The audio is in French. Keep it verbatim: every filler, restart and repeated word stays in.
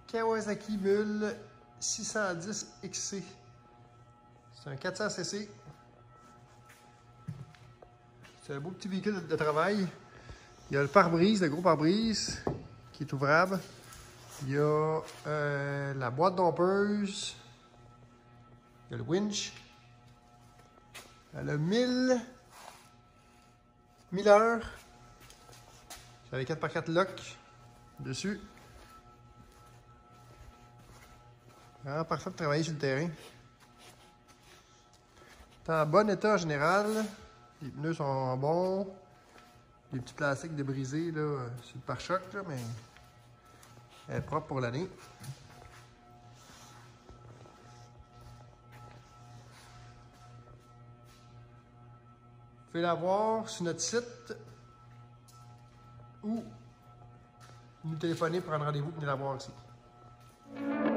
Kawasaki Mule six cent dix X C. C'est un quatre cents C C. C'est un beau petit véhicule de travail. Il y a le pare-brise, le gros pare-brise qui est ouvrable. Il y a euh, la boîte dompeuse. Il y a le winch. Elle a mille, mille heures. J'avais quatre par quatre lock dessus. Vraiment parfait pour travailler sur le terrain. C'est en bon état en général. Les pneus sont bons. Les petits plastiques débrisés là, sur le pare-choc, là, mais elle est propre pour l'année. Vous pouvez la voir sur notre site ou nous téléphoner pour prendre rendez-vous et venir la voir ici.